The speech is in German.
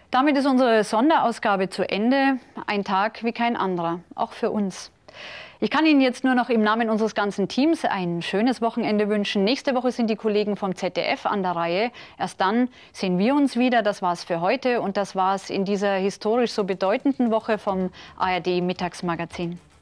Damit ist unsere Sonderausgabe zu Ende. Ein Tag wie kein anderer, auch für uns. Ich kann Ihnen jetzt nur noch im Namen unseres ganzen Teams ein schönes Wochenende wünschen. Nächste Woche sind die Kollegen vom ZDF an der Reihe. Erst dann sehen wir uns wieder. Das war's für heute und das war's in dieser historisch so bedeutenden Woche vom ARD Mittagsmagazin.